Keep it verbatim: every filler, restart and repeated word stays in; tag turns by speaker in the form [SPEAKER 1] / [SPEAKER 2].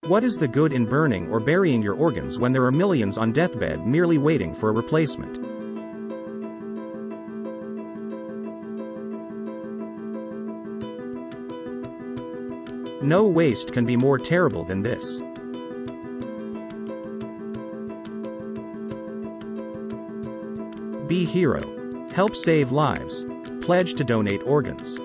[SPEAKER 1] What is the good in burning or burying your organs when there are millions on deathbed merely waiting for a replacement? No waste can be more terrible than this. Be hero. Help save lives. Pledge to donate organs.